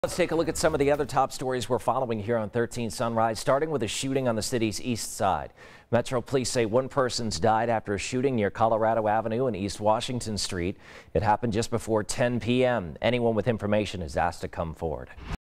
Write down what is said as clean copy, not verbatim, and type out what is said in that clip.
Let's take a look at some of the other top stories we're following here on 13 Sunrise, starting with a shooting on the city's east side. Metro police say one person's died after a shooting near Colorado Avenue and East Washington Street. It happened just before 10 p.m. Anyone with information is asked to come forward.